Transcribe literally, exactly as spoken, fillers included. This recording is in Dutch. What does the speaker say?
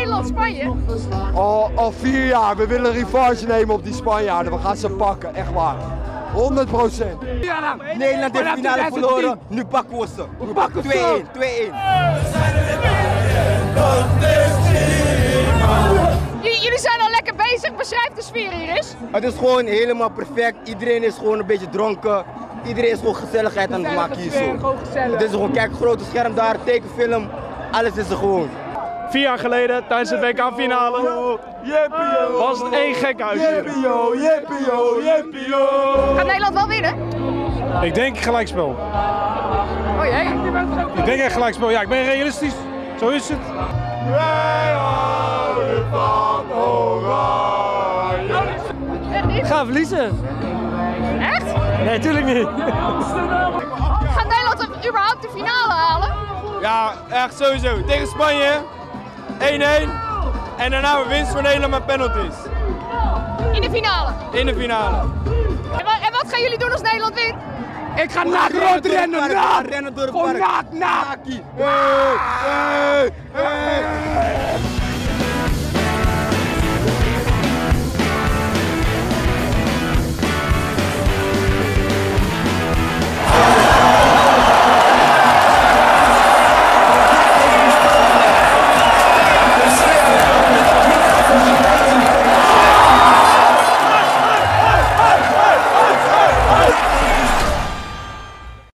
Nederland-Spanje? Al, al vier jaar. We willen revanche nemen op die Spanjaarden. We gaan ze pakken, echt waar. honderd procent. Nederland heeft de finale verloren, nu pakken we ze. We pakken twee één. twee één. Jullie zijn al lekker bezig. Beschrijf de sfeer hier eens. Het is gewoon helemaal perfect. Iedereen is gewoon een beetje dronken. Iedereen is gewoon gezelligheid aan het maken hier zo. Het is gewoon, kijk, grote scherm daar, tekenfilm. Alles is er gewoon. Vier jaar geleden, tijdens de W K-finale, was het één gekhuis hier. Jippie-yo, jippie-yo, jippie-yo. Gaat Nederland wel winnen? Ik denk gelijkspel. Oh jee. Ik denk echt gelijkspel. Ja, ik ben realistisch. Zo is het. Wij houden van Oranje. Echt niet? Ga verliezen. Echt? Nee, tuurlijk niet. Gaat Nederland überhaupt de finale halen? Ja, echt sowieso. Tegen Spanje één één. En daarna we winst voor Nederland met penalties. In de finale? In de finale. En wat, en wat gaan jullie doen als Nederland wint? Ik ga naakt rondrennen, naakt! Rennen door het Gewoon park. naakt, naakt! Hey, hey.